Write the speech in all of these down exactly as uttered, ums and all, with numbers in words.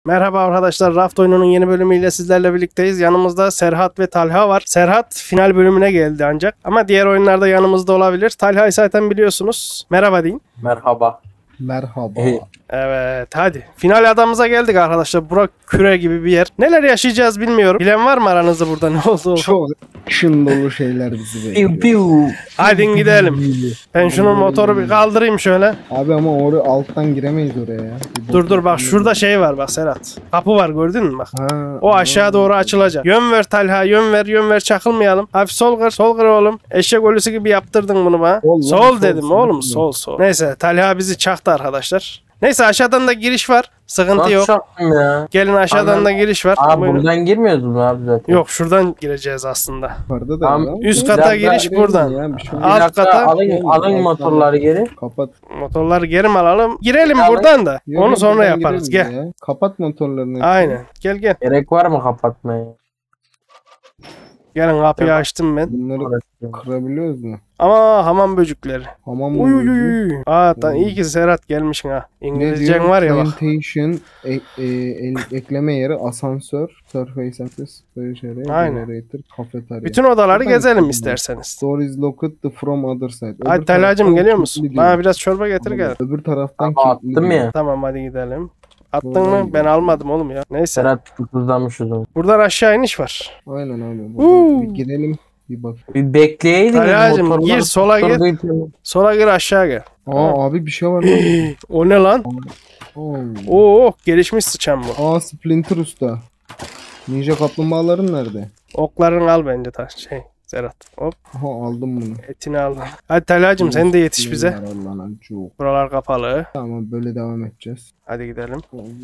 Merhaba arkadaşlar, Raft oyununun yeni bölümüyle sizlerle birlikteyiz. Yanımızda Serhat ve Talha var. Serhat final bölümüne geldi ancak. Ama diğer oyunlarda yanımızda olabilir. Talha'yı zaten biliyorsunuz. Merhaba deyin. Merhaba. Merhaba. Evet, hadi. Final adamıza geldik arkadaşlar. Burak küre gibi bir yer. Neler yaşayacağız bilmiyorum. Bilen var mı aranızda burada ne oldu? Çok action dolu şeyler bizi Piu bekliyor. piu. Hadi gidelim. Ben şunun motoru bir kaldırayım şöyle. Abi ama oraya alttan giremeyiz oraya ya. Bir Dur bok- dur bak şurada şey var bak Serhat. Kapı var gördün mü bak. Ha, O aşağı doğru açılacak. Yön ver Talha, yön ver, yön ver, çakılmayalım. Hafif sol kır, sol kır oğlum. Eşek ölüsü gibi yaptırdın bunu bana. Sol lan, Sol sol, dedim sol, oğlum, sol. sol sol. Neyse Talha bizi çaktı arkadaşlar. Neyse aşağıdan da giriş var. Sıkıntı Nasıl yok. çaktım ya? Gelin aşağıdan Anam. da giriş var. Abi Buyurun. buradan girmiyoruz mu abi zaten? Yok şuradan gireceğiz aslında. Yukarıda da Tamam, var. üst Ya, kata ya, giriş girelim buradan. ya, bir şey Bir olmaz. Alt dakika, kata- alın, alın motorları geri. Kapat. Motorları geri mi alalım? Girelim Alın. buradan da. Yok, Onu yok, sonra buradan yaparız. gireriz Gel. ya. Kapat motorlarını. Aynen. Gel gel. Gerek var mı kapatmaya? Gelin kapıyı Tamam. açtım ben. Bunları kırabiliyoruz mu? Ama hamam böcükleri. Hamam Uy mı? uy uy. uy. Aa ta, iyi ki Serhat gelmişsin ha. Ne İngilizcen diyor? var ya bak. Plantation, e, e, el- ekleme yeri, asansör, surface access, storage Aynen. generator, kafeterya. Bütün odaları Buradan gezelim gidelim. isterseniz. Door is locked from other side. Öbür Hadi Talha'cım taraftan geliyor kilitli musun? diyor. Bana biraz çorba getir Ama gel. Öbür taraftan Ama kilitli attım diyor. ya. Tamam hadi gidelim. Attın Buradan mı? Ben gidelim. almadım oğlum ya. Neyse. Serhat tuzlamış o zaman. Buradan aşağı iniş var. Aynen abi. Uuu. Buradan bir girelim. Bir bak. Bir bekleyeydiniz. Talha'cım, motorları gir, sola gir. tutturduysanız. Sola gir aşağı gel. Aa abi bir şey var lan. O ne lan? Oo. Oo gelişmiş sıçan bu. Aa Splinter Usta. Ninja kaplumbağaların nerede? Oklarını al bence ta şey. Serhat. Hop Aha aldım bunu. etini aldım. Hadi Talha'cım sen de yetiş bize. Allah'ın çok. Buralar kapalı. Tamam böyle devam edeceğiz. Hadi gidelim.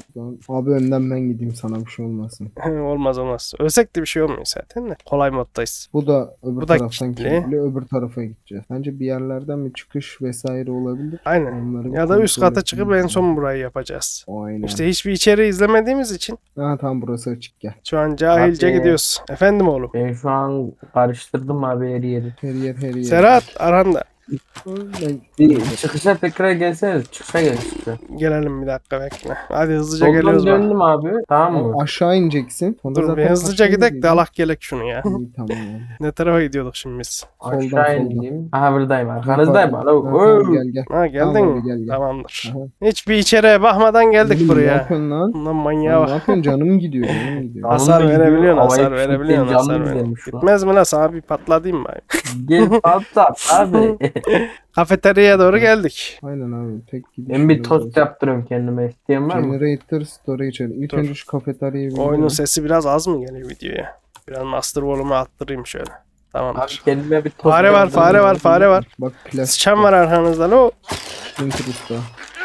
Abi önden ben gideyim sana bir şey olmasın. Olmaz olmaz. Ölsek de bir şey olmuyor zaten de. Kolay moddayız. Bu da öbür Bu da taraftan kilitli. kilitli. Öbür tarafa gideceğiz. Bence bir yerlerden bir çıkış vesaire olabilir. Aynen. Onları bir Ya da üst kontrol kata çıkıp etmemiz en son lazım. burayı yapacağız. Aynen. İşte hiçbir içeri izlemediğimiz için Ha tamam burası açık gel. şu an cahilce Abi. gidiyoruz. Efendim oğlum. Ben şu an karıştırdım abi her yeri. Her yer her yer. Serhat aranda. Ben- Bir çıkışa tekrar gelseniz. Çıkışa gel çıkışa. Gelelim bir dakika bekle. Hadi hızlıca Soldan geliyoruz bak. döndüm abi. Tamam mı? Aşağı ineceksin. Sonra Dur bir zaten hızlıca aşağı gidek de ineceksin. Allah gelek şunu ya. İyi tamam abi. Ne tarafa gidiyorduk şimdi biz? Soldan, Aşağı soldan. indim. Aha buradayım arkanızdayım. Ha, Alo. tamam, gel gel. Ha geldin Tamam mi? abi, gel, gel. Tamamdır. Aha. Hiçbir içeriye bakmadan geldik Oğlum, Ne buraya. yapıyorsun lan? Lan Ya manyağa ne bak. yapıyorsun? Canım gidiyor. Canım gidiyor. Tamam. Hasar da gidiyor, verebiliyorsun, havaya hasar fişekten verebiliyorsun, canlı hasar mı verebiliyorsun. gelmiş lan? Gitmez mi lan sana bir patlatayım bari. Gel patlat abi. Kafeteryaya doğru geldik. Aynen abi. Tek gidiş. Ben bir yolu tost burası. yaptırıyorum kendime. İsteyen var mı? Generator storage. İlk Dur. önce şu kafeteryayı bir Oyunun gidelim. sesi biraz az mı geliyor videoya? Biraz master volume'u arttırayım şöyle. Abi Tamamdır. kendime bir tost Fare var, yaptırıyorum. fare var, fare var. Bak plastik. Sıçan var arkanızda lo. Splinter Usta.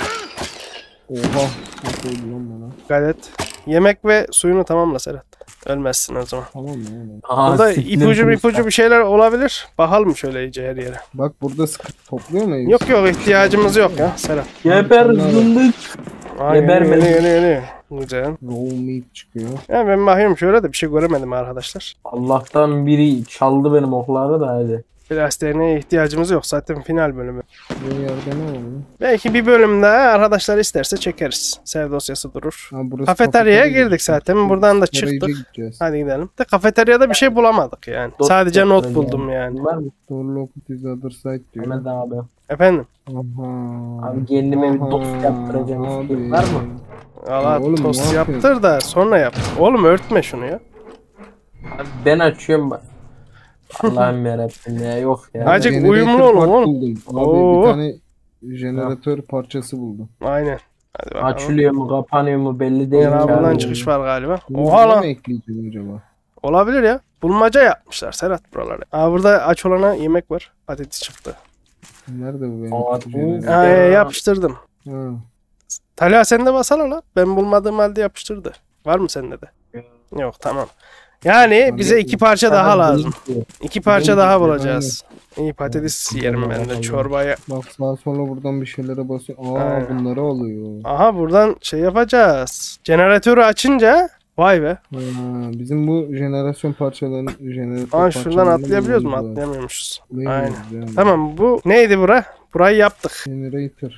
Oha. Ne koydu lan bana? Gayret. Yemek ve suyunu tamamla Serhat. Ölmezsin o zaman. Tamam mı? Yani. Aha, Burada siktir ipucu kız. ipucu bir şeyler olabilir. Bakalım şöyle iyice her yere. Bak burada sıkı topluyor muyuz? Yok yok ihtiyacımız yok ya Serhat. Geber zındık. Aa, Geber geliyor, beni. geliyor, geliyor, geliyor. Güzel. Raw meat çıkıyor. Ya ben bakıyorum şöyle de bir şey göremedim arkadaşlar. Allah'tan biri çaldı benim okları da hadi. Plastiğine ihtiyacımız yok zaten final bölümü. Bu yerde ne oldu? Belki bir bölüm daha arkadaşlar isterse çekeriz. Sev dosyası durur. Ha, burası Kafeteryaya kafeterya. girdik zaten. Buradan da Storage çıktık. gideceğiz. Hadi gidelim. De kafeteryada bir şey bulamadık yani. Not Sadece not yaptıracağım. buldum yani. Var mı? Door locked is other side diyor. Ahmet abi. Efendim. Aha. Abi kendime bir Aha, tost yaptıracağım. abi. İsteyen var mı? Valla oğlum, tost ne yaptır da sonra yap. Oğlum örtme şunu ya. Abi ben açıyorum. bak. Allah'ım yarabbim ya yok ya. Acık Generator uyumlu olun part oğlum. buldum. Abi Oo. bir tane jeneratör parçası buldum. Aynen. Hadi bakalım. Açılıyor mu kapanıyor mu belli değil. Yani ki buradan abi. çıkış var galiba. Bunu Oha buraya lan. mı ekleyeceğim acaba? Olabilir ya. Bulmaca yapmışlar Serhat buraları. Aa burada aç olana yemek var. Patates çıktı. Nerede bu benim? Aa, kutu bu- jeneratör? Aa, Ya. yapıştırdım. Ha. Talha sen de basala lan. Ben bulmadığım halde yapıştırdı. Var mı sende de? Yok tamam. Yani bize iki parça daha Adam lazım. değil ki. İki parça Benim daha gibi, bulacağız. İyi patates yerim ben de çorbaya. Bak sağa sola buradan bir şeylere basıyor. Aa Aynen. bunları alıyor. Aha buradan şey yapacağız. Jeneratörü açınca vay be. Ha, bizim bu jenerasyon parçalarının jeneratör Aa şuradan parçalarını atlayabiliyoruz mu? bulmamız lazım. Atlayamıyormuşuz. Bulabiliyoruz Aynen. yani. Tamam bu neydi bura? Burayı yaptık. Generator.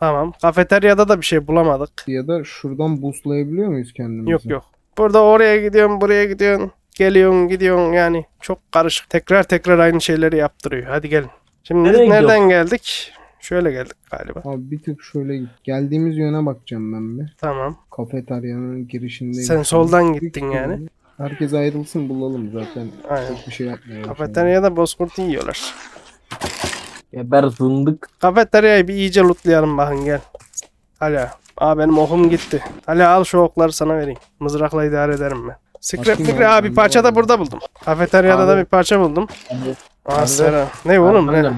Tamam. Kafeteryada da bir şey bulamadık. Ya da şuradan boostlayabiliyor muyuz kendimizi? Yok yok. Burada oraya gidiyorsun, buraya gidiyorsun. Geliyorsun, gidiyorsun yani. Çok karışık. Tekrar tekrar aynı şeyleri yaptırıyor. Hadi gelin. Şimdi Nereye nereden geldik? Şöyle geldik galiba. Abi bir tık şöyle git. Geldiğimiz yöne bakacağım ben bir. Tamam. Kafeteryanın girişindeyim. Sen soldan gittin yani. Herkes ayrılsın bulalım zaten. Aynen. Çok bir şey yapmıyor. Kafeteryada bozkurt yiyorlar. Geber zındık. Kafeteryayı bir iyice lootlayalım bakın gel. Hala. Aa benim okum gitti. Hala al şu okları sana vereyim. Mızrakla idare ederim ben. Scrap Bakayım fikri abi, abi bir parça da abi. burada buldum. Kafeteryada da Abi. bir parça buldum. Abi, Aa abi. Sera. Ne oğlum ne?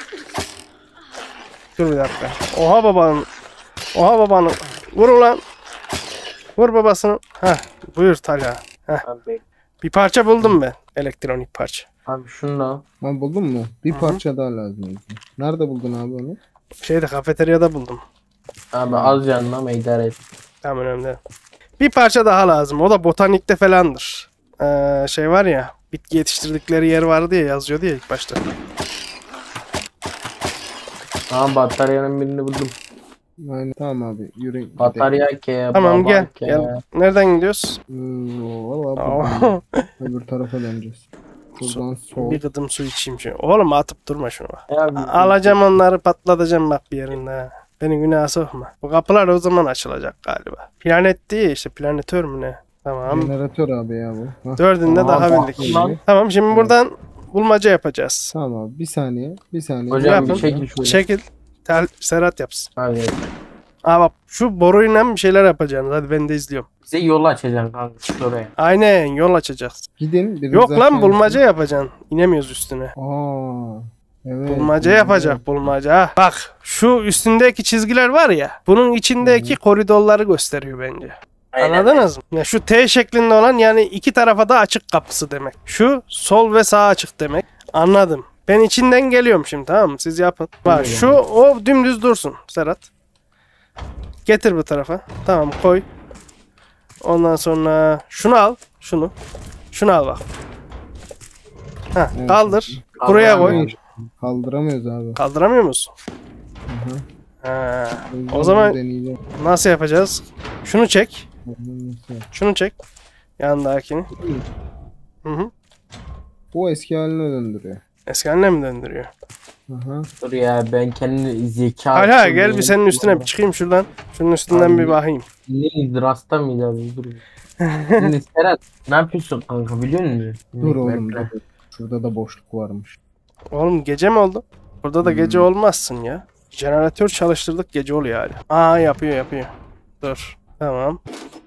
Dur bir dakika. Oha babanın. Oha babanın. Vur ulan. Vur babasını. Heh buyur Talha. Abi, Bir parça buldum ben. Elektronik parça. abi şunu da al. Ha buldun mu? Bir Hı hı. parça daha lazım. bize. Nerede buldun abi onu? Şeyde kafeteryada buldum. Abi az canına ama idare et. Tamam önemli değil. Bir parça daha lazım. O da botanikte falandır. Ee, şey var ya. Bitki yetiştirdikleri yer vardı ya yazıyordu ya ilk başta. Tamam bataryanın birini buldum. Aynen. Tamam abi yürü. gidelim. Batarya ke, Tamam baba gel. ke. Gel. Nereden gidiyoruz? Ee, Valla Aa, buradan öbür tarafa döneceğiz. Buradan sol. bir gıdım su içeyim şimdi. Oğlum atıp durma şunu bak. Ya abi, Alacağım onları patlatacağım bak bir yerinde. ha. Beni günaha sokma. Bu kapılar o zaman açılacak galiba. Planet değil işte planetör mü ne? Tamam. Jeneratör abi ya bu. Hah. Dördünde Aa, daha bak bildik. lan. Tamam şimdi buradan bulmaca yapacağız. Tamam abi bir saniye. Bir saniye. Hocam Yapın. bir çekil şöyle. Çekil. Tel, Serhat yapsın. Abi, Aa bak şu boruyla bir şeyler yapacaksınız. Hadi ben de izliyorum. bize yol açacaksın kanka oraya. Aynen yol açacağız. Gidin. biriniz Yok lan aşağı bulmaca yapacaksın. İnemiyoruz üstüne. insin. Aa. Evet. Bulmaca bulmaca. yapacak bulmaca. Bak şu üstündeki çizgiler var ya. Bunun içindeki koridorları gösteriyor bence. Anladınız mı? Ya şu T şeklinde olan yani iki tarafa da açık kapısı demek. Şu sol ve sağ açık demek. Anladım. Ben içinden geliyorum şimdi tamam mı? Siz yapın. Bak şu o dümdüz dursun Serhat. Getir bu tarafa. Tamam koy. Ondan sonra şunu al. Şunu. Şunu al bak. Ha, Evet. kaldır. Buraya koy. Kaldıramıyoruz. Kaldıramıyoruz abi. Kaldıramıyor musun? Hı hı. Ha, yüzden o zaman bunu deneyeceğim. nasıl yapacağız? Şunu çek. Nasıl? Şunu çek. Yandakini. Hı hı. Bu eski haline döndürüyor. Eski haline mi döndürüyor? Aha. Dur ya ben kendi zeka... Hala gel bir senin üstüne bir çıkayım şuradan. Şunun üstünden Abi. bir bakayım. Neydi rasta mıydı abi dur. Şimdi Serhat ne yapıyorsun kanka biliyor musun? Dur oğlum Bekle. dur. Şurada da boşluk varmış. Oğlum gece mi oldu? Burada da gece olmazsın ya. Jeneratör çalıştırdık gece oluyor hala. Aa yapıyor yapıyor. Dur. Tamam.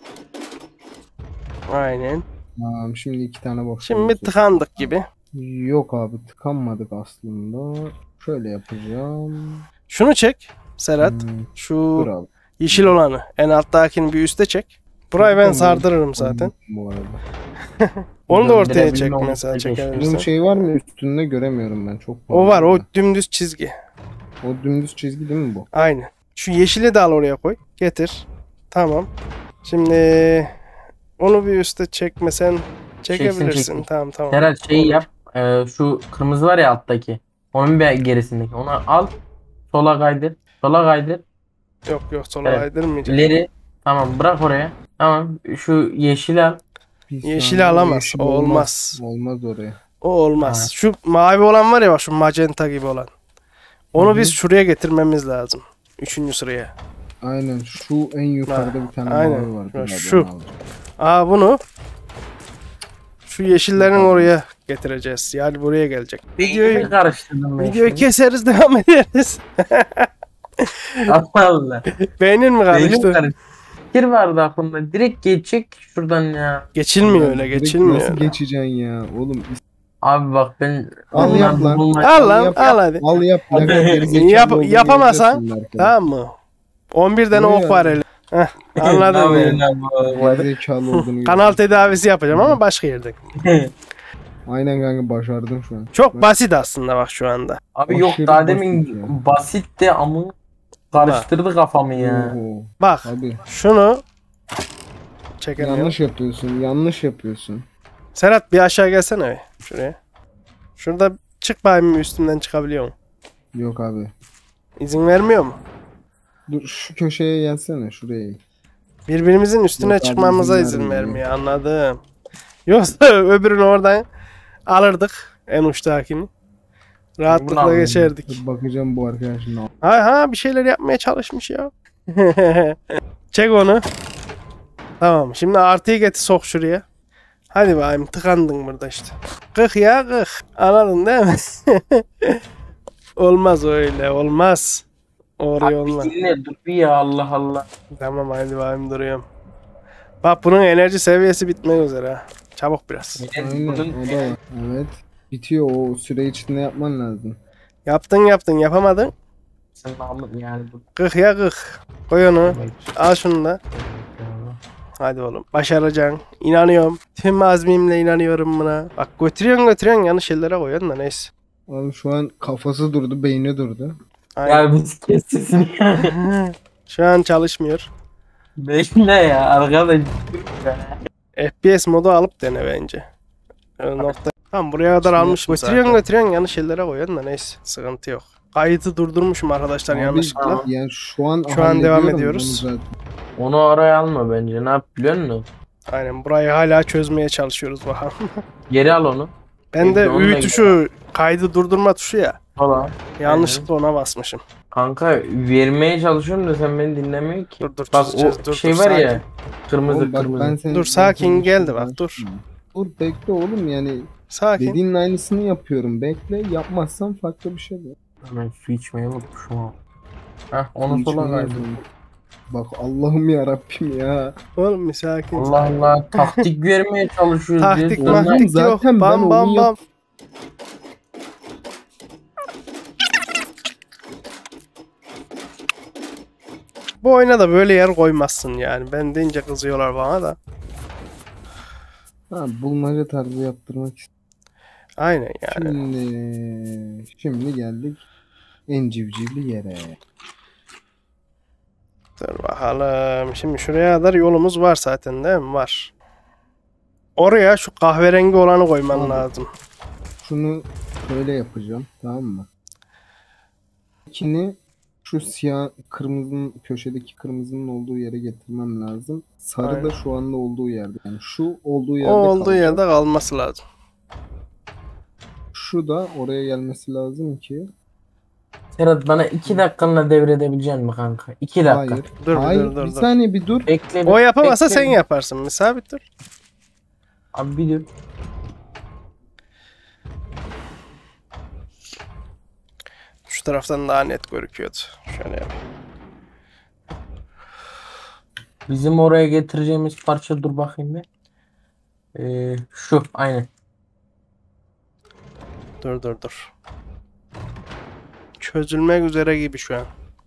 Aynen. Tamam şimdi iki tane boşluk. Şimdi tıkandık gibi. Yok abi tıkanmadık aslında. Şöyle yapacağım. Şunu çek Serhat. Hmm, Şu dur abi. yeşil olanı. En alttakini bir üste çek. Burayı ben Tamam. sardırırım zaten. Bu arada. Onu da ortaya çek Döndürebilme mesela olsaydı Bunun çekebilirsin. şey var mı üstünde göremiyorum ben çok. O var o fazla. dümdüz çizgi. O dümdüz çizgi değil mi bu? Aynen. Şu yeşili de al oraya koy. Getir. Tamam. Şimdi onu bir üste çekmesen çekebilirsin. çektim. Tamam tamam. Serhat şeyi Olur. yap. e, şu kırmızı var ya alttaki. Onun bir gerisindeki. Onu al. Sola kaydır. Sola kaydır. Yok yok sola Evet. kaydırmayacak. İleri. Tamam bırak oraya. Tamam. Şu yeşil al. Bir Yeşili saniye, alamaz, yeşil o olmaz. Olmaz oraya. O olmaz. Ha. Şu mavi olan var ya bak şu magenta gibi olan. Onu Hı hı. biz şuraya getirmemiz lazım. Üçüncü sıraya. Aynen şu en yukarıda bir tane aynen. mavi var. Şu- Dur abi, şu. onu aldım. Aa bunu şu yeşillerin oraya getireceğiz. Yani buraya gelecek. Videoyu Beynimi karıştırdım ben videoyu şimdi. keseriz devam ederiz. Allah Allah. Beynin mi Beynim karıştı? karıştı. Fikir vardı aklımda. Direkt geçecek şuradan ya. Geçilmiyor öyle, Direkt geçilmiyor Nasıl öyle. geçeceksin ya? Oğlum Abi bak ben... Al Bunlar yap lan. bunlar- Al lan, yap, al hadi. al yap. Ne kadar gerizekalı Yap- olduğunu yapamazsan, göreceksin belki. Tamam mı? on bir tane Ne ok ya? var ele. Heh, anladın Ne mı? yapıyorsun abi? Gerizekalı olduğunu Kanal göreceksin. tedavisi yapacağım ama başka yerde. Aynen kanka başardım şu an. Çok basit aslında bak şu anda. Abi yok Aşırı daha basit demin ya. basitti ama karıştırdı kafamı ya. Oo, Bak abi şunu çekemiyorum. yanlış yapıyorsun. Yanlış yapıyorsun. Serhat bir aşağı gelsene be. Şuraya. Şurada çık bakayım üstünden çıkabiliyor mu? Yok abi. İzin vermiyor mu? Dur şu köşeye gelsene şuraya. Birbirimizin üstüne Yok abi, çıkmamıza izin izin vermiyor. vermiyor, anladım. Yoksa öbürünü oradan alırdık, en uçtakini. Rahatlıkla Bravo. geçerdik. Dur bakacağım bu arkadaşın. Ha ha, bir şeyler yapmaya çalışmış ya. Çek onu. Tamam, şimdi artıyı getir, sok şuraya. Hadi bakayım, tıkandın burada işte. Kık ya kık. Anladın değil mi? Olmaz öyle, olmaz. Oraya Abi olmaz. bir dinle dur bir ya Allah Allah. Tamam, hadi bakayım, duruyorum. Bak, bunun enerji seviyesi bitmek üzere ha. Çabuk biraz. Aynen o da var. Evet. Bitiyor, o süre içinde yapman lazım. Yaptın yaptın, yapamadın. Sen namın yani bu. Kık ya kık. Koy onu. Al şunu da. Hadi oğlum, başaracaksın. İnanıyorum. Tüm azmimle inanıyorum buna. Bak, götürüyorsun götürüyorsun, yanlış yerlere koyuyorsun da neyse. Abi şu an kafası durdu, beyni durdu. Aynen. Ya biz kes sesini ya. Şu an çalışmıyor. Bekle ya arkadaş. F P S modu alıp dene bence. Öyle nokta. Tamam, buraya kadar Şimdi almışım. zaten. Götürüyorsun götürüyorsun, yanlış yerlere koyuyorsun da neyse. Sıkıntı yok. Kaydı durdurmuşum arkadaşlar Abi, yanlışlıkla. Yani şu an Şu an devam hallediyorum ediyoruz. bunu zaten. Onu oraya alma bence. Ne yap biliyor musun? Aynen, burayı hala çözmeye çalışıyoruz bakalım. Geri al onu. Ben de Evde onunla Ü tuşu, kaydı durdurma tuşu ya. Falan. Yanlışlıkla ona basmışım. Kanka vermeye çalışıyorum da sen beni dinlemiyorsun ki. Dur dur, Bak çözeceğiz. o dur, şey dur, var sakin. ya. Kırmızı Oğlum bak, kırmızı. ben seni- Dur, ben sakin seni geldi şimdi bak, dur. Dur bekle oğlum, yani Sakin. dediğinin aynısını yapıyorum. Bekle, yapmazsam farklı bir şey de. Ben su içmeyi unutmuşum ama. Heh onu sola İçmeye kaydı. yazıyorum. Bak Allah'ım ya Rabbim ya. Oğlum bir sakin. Allah Allah taktik vermeye çalışıyoruz. Taktik biz. Oğlum, maktik yok. zaten ben Bam onu bam yap- bam. Bu oyuna da böyle yer koymazsın yani. Ben deyince kızıyorlar bana da. Ha, bulmaca tarzı yaptırmak istiyorum. Aynen yani. Şimdi, şimdi geldik en civcivli yere. Dur bakalım. Şimdi şuraya kadar yolumuz var zaten değil mi? Var. Oraya şu kahverengi olanı koyman Tamam. lazım. Şunu şöyle yapacağım, tamam mı? İkini şu siyah kırmızının, köşedeki kırmızının olduğu yere getirmem lazım. Sarı Aynen. da şu anda olduğu yerde. Yani şu olduğu O yerde olduğu kalacak. yerde kalması lazım. Şu da oraya gelmesi lazım ki. Serhat bana iki dakikanla devredebilecek misin kanka? İki dakika. Hayır. Dur, Hayır. dur, dur, bir dur. saniye bir dur. Bekle. O yapamasa bekle. sen yaparsın. Misabit dur. Abi bir dur. Şu taraftan daha net gözüküyordu. Şöyle yap. Bizim oraya getireceğimiz parça dur bakayım bir. Ee, şu aynen. Dur dur dur. Çözülmek üzere gibi şu an.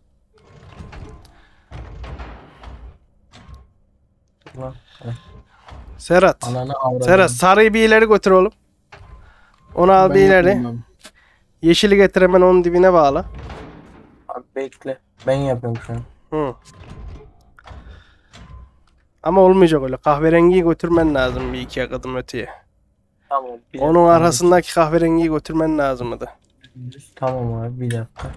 Ulan, Serhat. Ananı avradım. Serhat, sarıyı bir ileri götür oğlum. Onu al Ben bir ileri. yapayım Yeşili getir, hemen onun dibine bağla. Abi bekle. Ben yapıyorum şu an. Hı. Ama olmayacak öyle. Kahverengiyi götürmen lazım bir iki adım öteye. Tamam. bir Onun dakika. arasındaki kahverengiyi götürmen lazımdı. Tamam abi bir dakika.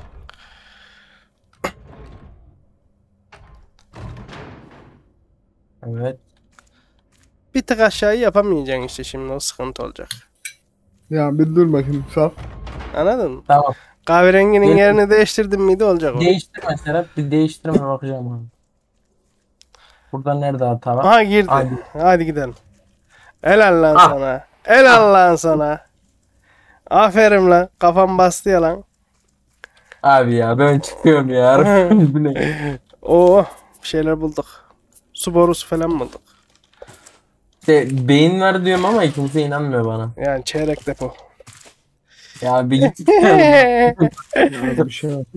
Evet. Bir tık aşağıyı yapamayacaksın işte, şimdi o sıkıntı olacak. Ya bir dur bakayım, saf. Anladın mı? Tamam. Kahverenginin Benim- yerini değiştirdin miydi olacak o. Değiştirme Serhat. Bir değiştirme bakacağım abi. Burada nerede hata var? Aha girdi. Hadi. Hadi gidelim. Helal lan Ah. sana. Helal lan sana. Aferin lan. Kafam bastı ya lan. Abi ya ben çıkıyorum ya. Bu ne? Oo, bir şeyler bulduk. Su borusu falan bulduk. İşte beyin var diyorum ama kimse inanmıyor bana. Yani çeyrek depo. Ya bir git. Ya bir şey yok.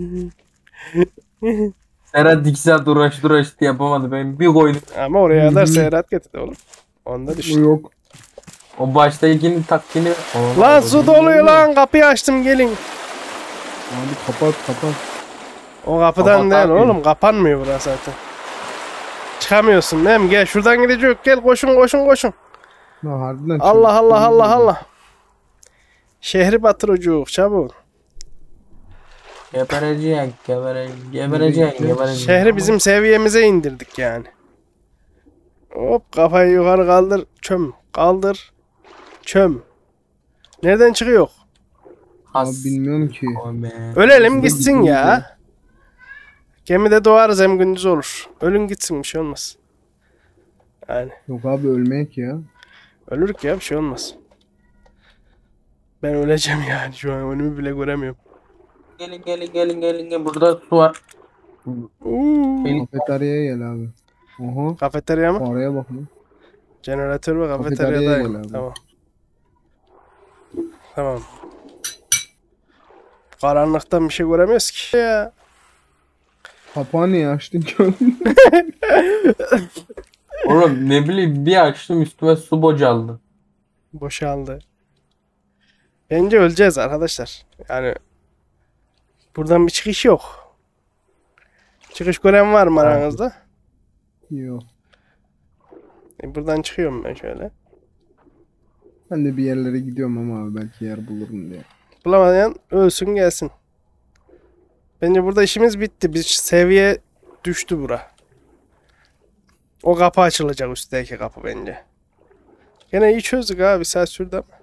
Serhat iki saat uğraştı uğraştı yapamadı. Ben bir koydum. Ama oraya kadar Hı hı. seyret getirdi oğlum. Onda Bu düştü. yok. O baştakinin taktiğini... Aa, Lan su doluyor lan. Kapıyı açtım, gelin. Abi kapat kapat. O kapıdan Kapat değil abi. oğlum. Kapanmıyor burası zaten. Çıkamıyorsun değil mi? Gel şuradan gidecek. Gel, koşun koşun koşun. Ha, harbiden Allah çabuk. Allah Allah Allah. Şehri batırıcı çabuk. Geberecek, geberecek, geberecek, geberecek. Şehri bizim seviyemize indirdik yani. Hop kafayı yukarı kaldır. Çöm. Kaldır. Çöm. Nereden çıkıyor? Abi bilmiyorum ki. Ölelim gitsin ya. Gemide doğarız hem gündüz olur. Ölün gitsin bir şey olmaz. Yani Yok abi ölmek ya. ölürük ya bir şey olmaz. Ben öleceğim yani şu an önümü bile göremiyorum. Gelin gelin gelin gelin gelin. Burada su var. Uuu. Gelin. Kafeteryaya gel abi. Oha. Kafeterya mı? Oraya bak lan. Jeneratör ve Kafeteryaya kafeteryadayım. gel abi. Tamam. Tamam. Karanlıktan bir şey göremiyoruz ki ya. Kapağı niye açtın ki oğlum? Oğlum ne bileyim bir açtım üstüme su boşaldı. Boşaldı. Bence öleceğiz arkadaşlar. Yani buradan bir çıkış yok. Çıkış gören var mı aranızda? Yok. E, buradan çıkıyorum ben şöyle. Ben de bir yerlere gidiyorum ama abi belki yer bulurum diye. Bulamayan ölsün gelsin. Bence burada işimiz bitti. Bir seviye düştü bura. O kapı açılacak üstteki kapı bence. Gene iyi çözdük abi. Bir saat sürdü ama.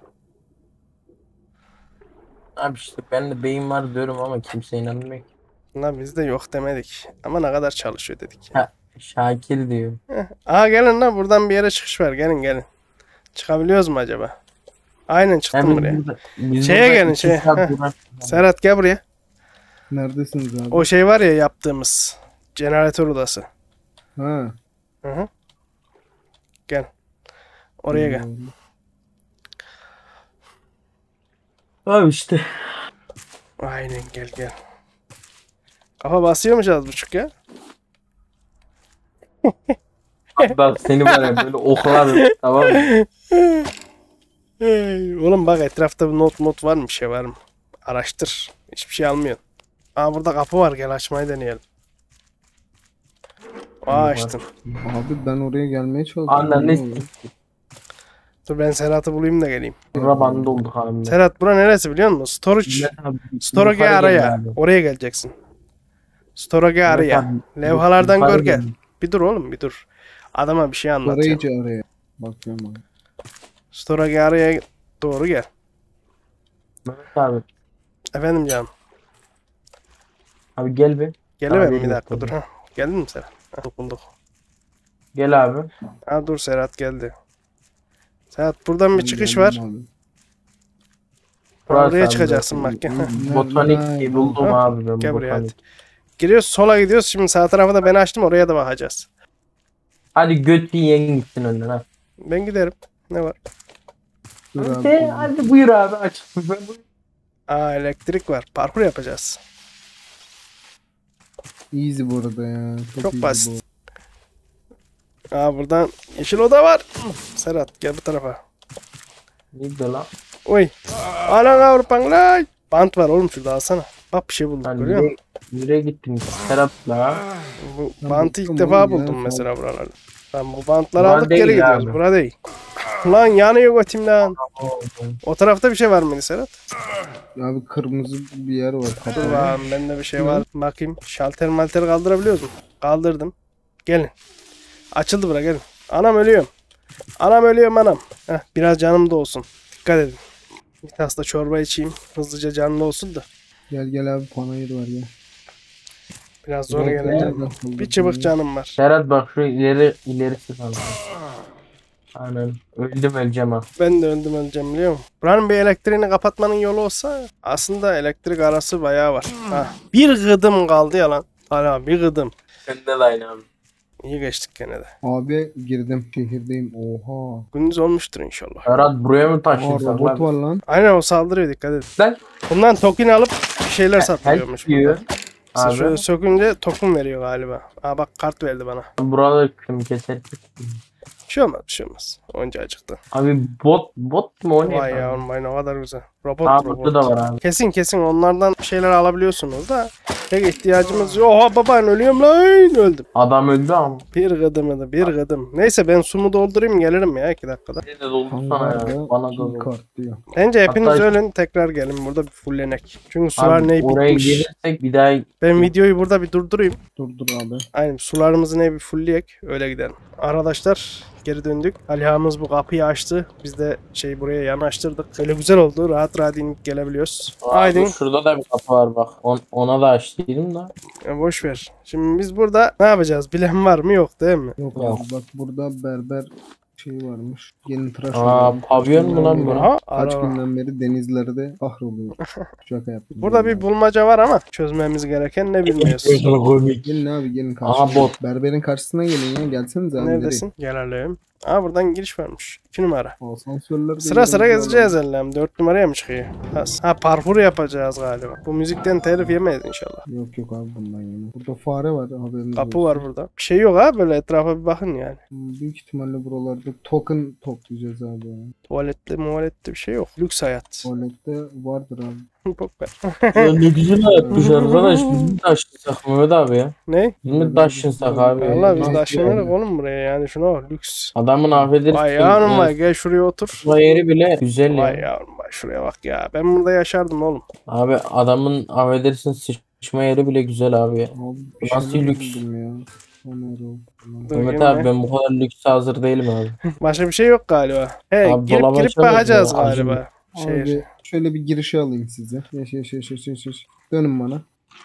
Abi işte ben de beyin var diyorum ama kimse inanmıyor ki. Lan biz de yok demedik. Ama ne kadar çalışıyor dedik. Ha, Şakir diyor. Heh. Aha gelin lan buradan bir yere çıkış var. Gelin gelin. Çıkabiliyoruz mu acaba? Aynen çıktım Hem buraya. burada- biz Şeye burada gelin, iki şeye. saat Heh. uğraştık. Serhat gel buraya. Neredesiniz abi? O şey var ya yaptığımız. Jeneratör odası. Ha. Hı hı. Gel. Oraya gel. Abi işte. Aynen gel gel. Kafa basıyormuş az buçuk ya. Bak seni var ya böyle oklarım tamam mı? Hey, oğlum bak etrafta bir not not var mı bir şey var mı? Araştır. Hiçbir şey almıyorsun. Aa burada kapı var gel açmayı deneyelim. Aa açtım. Abi ben oraya gelmeye çalışıyorum. Anla Ne ne oluyor? Dur ben Serhat'ı bulayım da geleyim. Bura bandı olduk abi. Serhat bura neresi biliyor musun? Storage. Storage araya. Oraya geleceksin. Storage araya. Levhalardan gör gel. Bir dur oğlum bir dur. Adama bir şey anlatacağım. Arayıcı araya. Bakıyorum abi. Storage araya doğru gel. Mehmet abi. Efendim canım. Abi gel be. Gelemem Abi, bir dakika yok. dur. Ha. Geldin mi Serhat? Ha, bulduk. Gel abi. Ha dur Serhat geldi. Serhat buradan bir Ben çıkış geldim var. abi. Burası Oraya abi, çıkacaksın burası. bak gel. Nerede? Botanik buldum Ha, abi ben gel buraya botanik. Giriyoruz sola gidiyoruz. Şimdi sağ tarafa da ben açtım oraya da bakacağız. Hadi götü yiyen gitsin önden ha. Ben giderim. Ne var? Dur Hadi, abi. hadi buyur abi aç. Ben buyur. Aa elektrik var. Parkur yapacağız. Easy bu arada ya. Çok, Çok easy basit. Aa buradan yeşil oda var. Serhat gel bu tarafa. Neydi lan? Oy. Alan Avrupan lan. Bant var oğlum şurada alsana. Bak bir şey bulduk Lan görüyor musun? nereye, nereye gittin? Serap'la. Bu Ben bantı ilk baktım defa oğlum ya, buldum sağ mesela buralarda. Ben bu bantları Bura aldık değil geri gidiyoruz. abi. Burada değil. Lan yanıyor götüm lan. O tarafta bir şey var mıydı Serhat? bu. Abi kırmızı bir yer var. Dur Kapalı. bakalım bende bir şey var. Bakayım. Şalter malter kaldırabiliyoruz mu? Kaldırdım. Gelin. Açıldı bura gelin. Anam ölüyorum. Anam ölüyorum anam. Heh, biraz canım da olsun. Dikkat edin. Bir tas da çorba içeyim. Hızlıca canlı olsun da. Gel gel abi panayır var gel. Biraz zor Gel, geleceğim. Bir çıbık canım var. Serhat bak şu ileri ilerisi kaldı. Aynen. Öldüm öleceğim ha. Ben de öldüm öleceğim biliyor musun? Buranın bir elektriğini kapatmanın yolu olsa aslında elektrik arası bayağı var. Ha, bir gıdım kaldı ya lan. Hala bir gıdım. Sen de aynı abi. İyi geçtik gene de. Abi girdim şehirdeyim. Oha. Gündüz olmuştur inşallah. Serhat buraya mı Aa, taşıyorsun robot var lan? lan. Aynen o saldırıyor dikkat edin. Lan. Bundan token alıp bir şeyler satılıyormuş Help diyor. burada. İşte Abi. şöyle sökünce token veriyor galiba. Aa bak kart verdi bana. Buraları kim keser? Bir şey olmaz bir şey olmaz. Oyuncu acıktı. Abi bot bot mu o ne? Vay yavrum vay ne kadar güzel. Robot Aa robot. burada da var abi. Kesin kesin onlardan şeyler alabiliyorsunuz da pek ihtiyacımız yok. Oha baban ölüyorum lan öldüm. Adam öldü ama. Bir gıdımı bir gıdım. Neyse ben sumu doldurayım gelirim ya iki dakikada. Ne de doldu sana ya. Hangarda Bana kill doldu. kart diyor. Bence hepiniz Hatta- ölün tekrar gelin burada bir fullenek. Çünkü sular Abi, ne oraya bitmiş. gelirsek bir daha Ben videoyu burada bir durdurayım. Dur dur abi. Aynen sularımızı ne bir fullleyek öyle gidelim. Arkadaşlar geri döndük. Alihamız bu kapıyı açtı. Biz de şey buraya yanaştırdık. Öyle güzel oldu. Rahat rahat inip gelebiliyoruz. Haydi. Abi, şurada da bir kapı var bak. On, ona da açtıydım da. Ya boş ver. Şimdi biz burada ne yapacağız? Bilen var mı yok değil mi? Yok Yok. abi bak burada berber şey varmış. Yeni tıraş Aa oluyor. pavyon mu lan bu? Aha, Kaç ara. günden beri denizlerde kahroluyor. Şaka yaptım. Burada bir bulmaca var ama çözmemiz gereken ne bilmiyoruz. Gelin abi gelin karşıma. Aha, bot. Berberin karşısına gelin ya. Gelsenize abi. Neredesin? Gelelim. Aa buradan giriş varmış. iki numara. Nereye? Asansörler de Sıra sıra biraz gezeceğiz daha- ellem. dört numaraya mı çıkıyor? Ha, ha parkur yapacağız galiba. Bu müzikten telif yemeyiz inşallah. Yok yok abi bundan yeni. Burada fare var haberiniz Kapı olsun. var burada. Bir şey yok ha böyle etrafa bir bakın yani. Hmm, Büyük ihtimalle buralarda token toplayacağız abi ya. Tuvaletli muvaletli bir şey yok. Lüks hayat. Tuvalette vardır abi. Bok ver. Ya ne güzel yapmış arkadaş. Biz mi taşınsak Mehmet abi ya? Ne? Biz mi taşınsak abi? Valla biz nasıl de aşınırız yani? oğlum buraya yani şuna bak lüks. Adamın affedersin. Vay yavrum vay gel şuraya otur. Bu yeri bile güzel Vay ya. yavrum vay şuraya bak ya. Ben burada yaşardım oğlum. Abi adamın affedersin sıçma yeri bile güzel abi ya. Abi bir Nasıl şeyler lüks? buldum ya. O nerede oldu? Dur, Mehmet yine abi ne? ben bu kadar lükse hazır değilim abi. Başka bir şey yok galiba. He Abi girip dolaba girip açalım bakacağız ya, galiba. Şey, Abi şöyle bir girişe alayım size. Yaş yaş yaş yaş yaş. yaş. Dönün bana.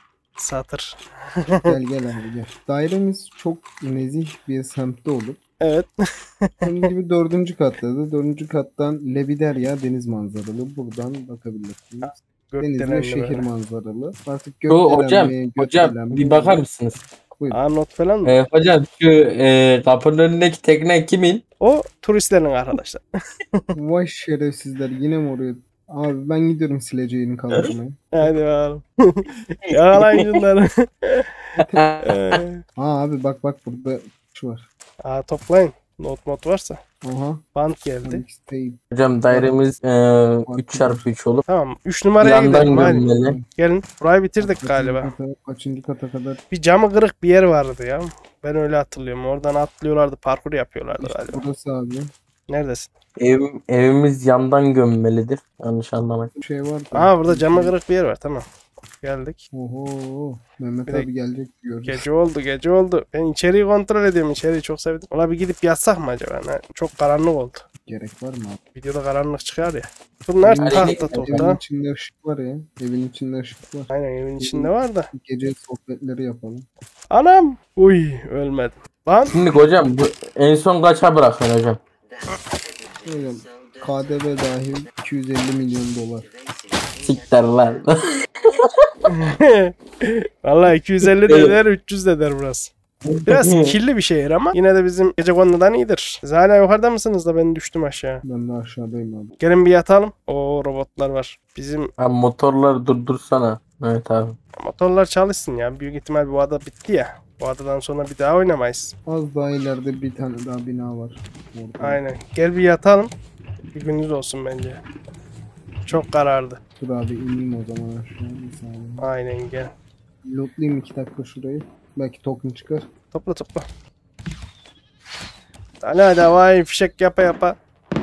satır. Gel gel abi gel. Dairemiz çok nezih bir semtte olur. Evet. Bunun gibi dördüncü kattadı. Dördüncü kattan Lebiderya deniz manzaralı. Buradan bakabilirsiniz. Deniz ve Gökdelenli şehir böyle. manzaralı. Artık Şu hocam, gökdelenmeye hocam gökdelenmeye- bir bakar mısınız? Buyurun. Aa not falan mı? Ee, hocam şu e, kapının önündeki tekne kimin? O turistlerin arkadaşlar. Vay şerefsizler yine mi oraya? Abi ben gidiyorum sileceğini kaldırmaya. Hadi bakalım. Yakalayın şunları. Ee, Aa abi bak bak burada şu var. Aa toplayın. Not not varsa. Aha. Bant geldi. Mixtape. Hocam dairemiz e, üç çarpı üç olur. Tamam. üç numaraya Yandan gidelim. Hadi. gömmeli. Gelin. Burayı bitirdik Kaçıncı galiba. kata- kaçıncı kata kadar Bir camı kırık bir yer vardı ya. Ben öyle hatırlıyorum. Oradan atlıyorlardı. Parkur yapıyorlardı işte galiba. burası abi. Neredesin? Ev, evimiz yandan gömmelidir. Yanlış anlamayın. Bir şey var. da- Aa burada camı kırık bir yer var. Tamam. Geldik. Oho. Mehmet Bir de- abi gelecek göreceğiz. Gece oldu gece oldu. Ben içeriği kontrol ediyorum. İçeriği çok sevdim. Ona bir gidip yatsak mı acaba? Ne? Çok karanlık oldu. Gerek var mı abi? Videoda karanlık çıkar ya. Bunlar Evin- tahta Evin topta. içinde ışık var ya. Evin içinde ışık var. Aynen evin içinde var da. Gece sohbetleri yapalım. Anam. Uy ölmedim. Lan. Şimdi hocam bu en son kaça bırakın hocam? Hocam K D V dahil iki yüz elli milyon dolar. Siktir lan. Vallahi iki yüz elli de der üç yüz de der burası. Biraz kirli bir şehir ama yine de bizim gecekondudan iyidir. Siz hala yukarıda mısınız da ben düştüm aşağı. Ben de aşağıdayım abi. Gelin bir yatalım. Oo robotlar var. Bizim Abi motorları durdursana. Evet abi. motorlar çalışsın ya. Büyük ihtimal bu ada bitti ya. Bu adadan sonra bir daha oynamayız. Az daha ileride bir tane daha bina var. Orada. Aynen. Gel bir yatalım. Bir gününüz olsun bence. Çok karardı. Dur abi ineyim o zaman aşağı. Bir saniye. Aynen gel. Lootlayayım iki dakika şurayı. Belki token çıkar. Topla topla. Hadi hadi havai fişek yapa yapa.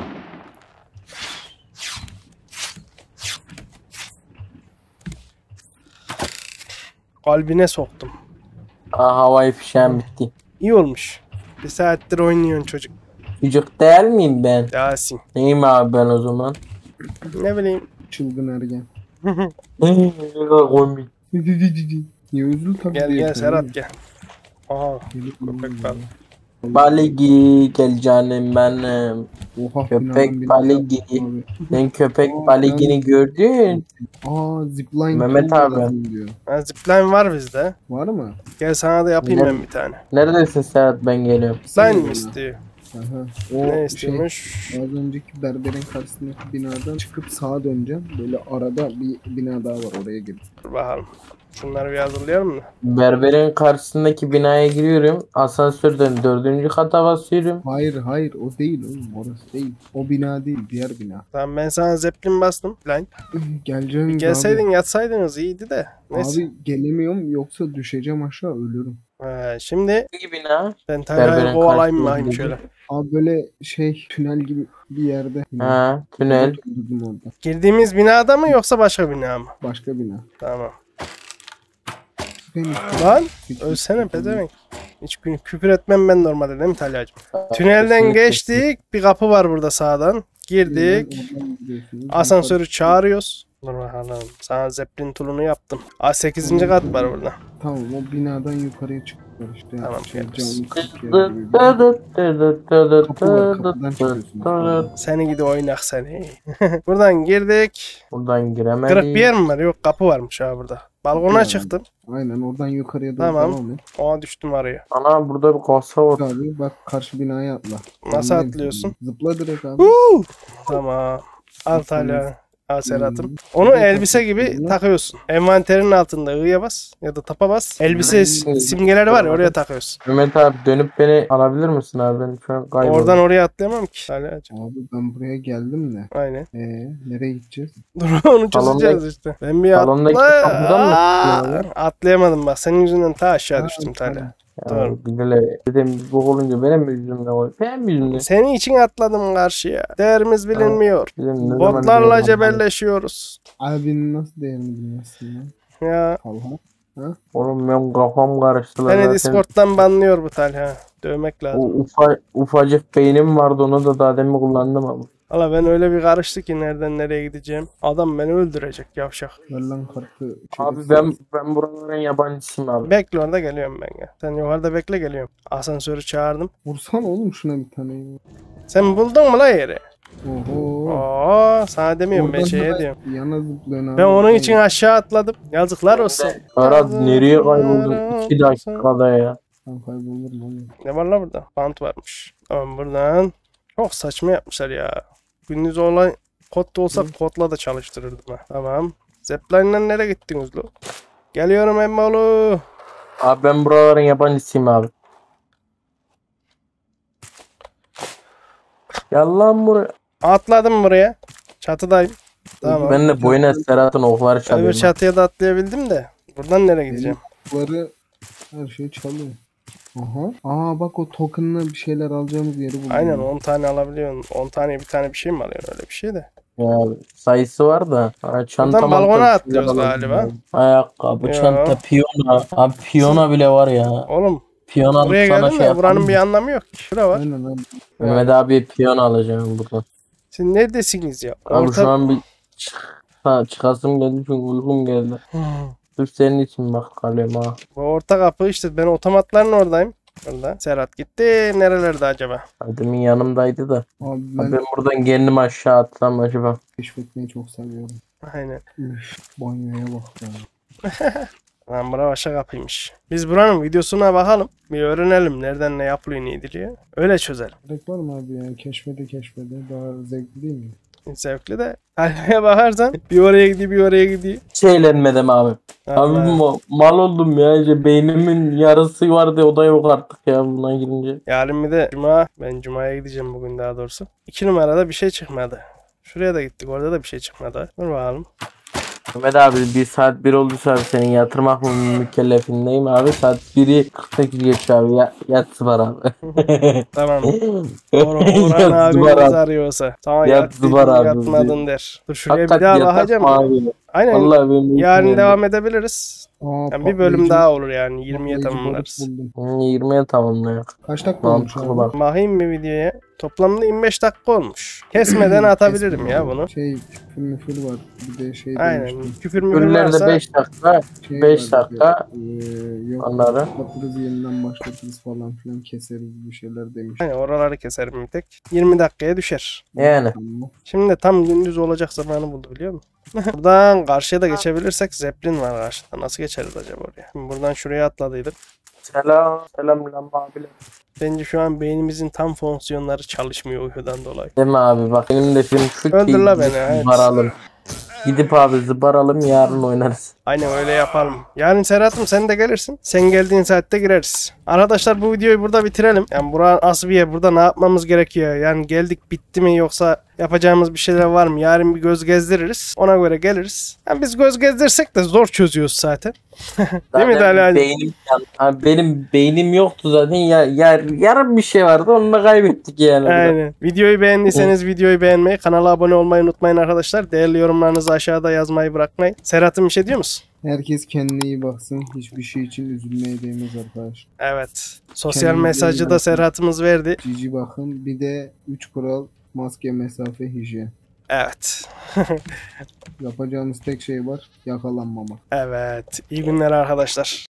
Kalbine soktum. Aa, havai fişeğim bitti. İyi olmuş. Bir saattir oynuyorsun çocuk. Çocuk değil miyim ben? Yasin. Neyim abi ben o zaman? Ne bileyim. Çılgın ergen. Ne kadar komik. Niye üzül tabii Gel diye gel yapıyorum, Serhat değil gel. Aha. mi? Köpek balığı. Baligi gel canım benim. Oha, Köpek binadan bina baligi. yaptım abi. Sen köpek Aa, baligini gördün. Aa zipline Mehmet tool abi. lazım diyor. Ha, zipline var bizde. Var mı? Gel sana da yapayım Ne? ben bir tane. Neredesin Serhat ben geliyorum. Zipline Sen mi bana. istiyor? Aha. O Ne şey, istiyormuş? az önceki berberin karşısındaki binadan çıkıp sağa döneceğim. Böyle arada bir bina daha var oraya gir. Dur bakalım. Şunları bir hazırlayalım mı? Berberin karşısındaki binaya giriyorum. Asansörden dördüncü kata basıyorum. Hayır hayır o değil oğlum orası değil. O bina değil diğer bina. Tamam ben sana zeplin bastım. Lan Geleceğim gelseydin yatsaydınız iyiydi de. abi. Neyse. Abi gelemiyorum yoksa düşeceğim aşağı ölürüm. Ha, şimdi Hangi bina? ben Talha'yı Berberin kovalayayım karşısında bakayım dedi. şöyle. Abi böyle şey tünel gibi bir yerde. Ha, tünel. Oturdum orada. Girdiğimiz binada mı yoksa başka bina mı? Başka bina. Tamam. Ben Lan ölsene pezevenk. Hiç kü- küfür etmem ben normalde değil mi Talya'cığım? Tünelden geçtik. Bir kapı var burada sağdan. Girdik. Asansörü çağırıyoruz. Dur bakalım. Sana zeplin tulunu yaptım. A sekizinci kat var burada. Tamam o binadan yukarıya çıktılar işte. Tamam, Şey, geliriz. camlı kapı yer gibi bir- Kapı var, kapıdan çıkıyorsunuz. Seni gidi oynak seni. Buradan girdik. Buradan giremedik. Kırık bir yer mi var? Yok kapı varmış ha burada. Balkona Yani. çıktım. Aynen oradan yukarıya doğru Tamam. devam et. Oha düştüm araya. Ana burada bir kasa var. Abi bak karşı binaya atla. Nasıl Öndeyim atlıyorsun? şimdi. Zıpla direkt abi. Huu! Tamam. Al Talya. Al Serhat'ım. Onu elbise gibi takıyorsun. Envanterin altında ı'ya bas ya da tapa bas. Elbise s- simgeleri var ya oraya takıyorsun. Mehmet abi dönüp beni alabilir misin abi? Ben şu an kayboldum. Oradan oraya atlayamam ki. Talya'cığım. Abi ben buraya geldim de. Aynen. Ee, nereye gideceğiz? Dur onu çözeceğiz Salondaki- işte. Ben bir salondaki atla. kapıdan mı Aa, çıktın atlayamadım bak. Senin yüzünden ta aşağı Ha, düştüm Talya. Ya, Doğru. Bilele. Dedim bu olunca benim mi yüzümden oluyor? Benim yüzümden. Senin için atladım karşıya. Değerimiz bilinmiyor. Bizim ne zaman Botlarla benim- cebelleşiyoruz. Abinin nasıl değerini bilmezsin lan? Ya Talha. Oğlum benim kafam karıştı lan beni zaten. Discord'dan banlıyor bu Talha. Dövmek O lazım. ufa, ufacık beynim vardı onu da daha demin kullandım ama. Valla ben öyle bir karıştı ki nereden nereye gideceğim. Adam beni öldürecek yavşak. Ver lan kartı. Abi ben ben buraların yabancısıyım abi. Bekle orada geliyorum ben ya. Sen yukarıda bekle geliyorum. Asansörü çağırdım. Vursana oğlum şuna bir tane. Sen buldun mu la yeri? Oho. Oo, sana demiyorum ben Oradan şeye da diyorum. Yana zıplıyorsun abi. Ben onun için aşağı atladım. Yazıklar olsun. Ferhat nereye kayboldun? iki dakikada ya. Ben kaybolurum oğlum. Ne var la burada? Bant varmış. Tamam buradan. Çok saçma yapmışlar ya. Gündüz olay kod da olsa kodla da çalıştırırdım ha. Tamam. Zepline'den nereye gittiniz lo? Geliyorum emmoğlu. Abi ben buraların yabancısıyım abi. Gel lan buraya. Atladım buraya. Çatıdayım. Tamam. Ben de boyuna Serhat'ın okları Öbür çalıyorum. çatıya da atlayabildim de. Buradan nereye gideceğim? Bunları her şey çalıyor. Aha. Aa bak o token'la bir şeyler alacağımız yeri buldum. Aynen on tane alabiliyorsun. on tane bir tane bir şey mi alıyorsun öyle bir şey de. Ya sayısı var da. Ha, çanta Buradan balkona manta bir atlıyoruz şeyler galiba. alalım. Ayakkabı, Ya. çanta, piyona. Abi piyona bile var ya. Oğlum Piyona alıp buraya sana geldin şey de yapalım. buranın bir anlamı yok ki. Şura var. Aynen abi. Mehmet abi piyona alacağım buradan. Siz neredesiniz ya? Abi şu Orta... an bir çık- ha, çıkasım geldi çünkü uykum geldi. Hmm. Sırf senin için bak kalem ha. Bu orta kapı işte ben otomatların oradayım. Burada. Serhat gitti. Nerelerde acaba? Demin yanımdaydı da. Abi Ben, ben ben buradan kendimi aşağı atsam acaba. keşfetmeyi çok seviyorum. Aynen. Üf, banyoya bak ya. Lan bura başka kapıymış. Biz buranın videosuna bakalım. Bir öğrenelim nereden ne yapılıyor ne ediliyor. Öyle çözelim. Gerek var mı abi ya? Keşfede keşfede daha zevkli değil mi? Zevkli de. Halbuya bakarsan bir oraya gidiyor bir oraya gidiyor. Şeylenmedim abi. Abi Allah. ma- mal oldum ya. İşte beynimin yarısı vardı o da yok artık ya buna girince. Yarın bir de Cuma. Ben Cuma'ya gideceğim bugün daha doğrusu. İki numarada bir şey çıkmadı. Şuraya da gittik. Orada da bir şey çıkmadı. Dur bakalım. Mehmet abi bir saat bir olduysa abi senin yatırmak mı mükellefindeyim abi. Saat biri kırk sekiz geçiyor abi. Ya, yatsı var abi. Tamam. Or Orhan Yatsı abimiz var abi. arıyorsa. Sana Yatsı yat var dedin, abi. yatmadın der. Dur şuraya Hakikat bir daha yatak bakacağım. mı ya. abi? Aynen. Vallahi benim Yarın uykum devam edebiliriz. Aa, Yani bir bölüm patlayıcı- daha olur yani. yirmiye patlayıcı tamamlarız. balık buldum. geldi. yirmiye tamamlayak. Kaç dakika olmuş Mantıklı abi? bak. Bakayım bir videoya. Toplamda yirmi beş dakika olmuş. Kesmeden atabilirim ya bunu. Şey küfür müfür var. Bir de şey Aynen. demiştim. Küfür müfür Günlerde varsa beş dakika. Şey beş var bir de, dakika. eee, yok. Onları. Kapatırız yeniden başlatırız falan filan keseriz bir şeyler demiş. hani oraları keserim bir tek. yirmi dakikaya düşer. Yani. Tamam. Şimdi tam gündüz olacak zamanı buldu biliyor musun? Buradan karşıya da geçebilirsek Zeppelin var karşıda. Nasıl geçeriz acaba oraya? Şimdi buradan şuraya atladıydık. Selam. Selam lan abiler. Bence şu an beynimizin tam fonksiyonları çalışmıyor uykudan dolayı. Değil mi abi bak benim de film şu Öldür la ki beni, evet. varalım. Gidip abi zıbaralım yarın oynarız. Aynen öyle yapalım. Yarın Serhat'ım sen de gelirsin. Sen geldiğin saatte gireriz. Arkadaşlar bu videoyu burada bitirelim. Yani bura nasıl bir yer? Burada ne yapmamız gerekiyor? Yani geldik bitti mi yoksa yapacağımız bir şeyler var mı? Yarın bir göz gezdiririz. Ona göre geliriz. Yani biz göz gezdirsek de zor çözüyoruz zaten. Değil mi Dalal? Beynim, abi benim beynim yoktu zaten. Ya, ya, yarın bir şey vardı onu da kaybettik yani. Aynen. Videoyu beğendiyseniz videoyu beğenmeyi, kanala abone olmayı unutmayın arkadaşlar. Değerli yorumlarınızı aşağıda yazmayı bırakmayın. Serhat'ım bir şey diyor musun? Herkes kendine iyi baksın. Hiçbir şey için üzülmeye değmez arkadaş. Evet. Sosyal Kendinize mesajı iyi da bakın. Serhat'ımız verdi. Cici bakın. Bir de üç kural: maske, mesafe, hijyen. Evet. Yapacağımız tek şey var: yakalanmamak. Evet. İyi günler arkadaşlar.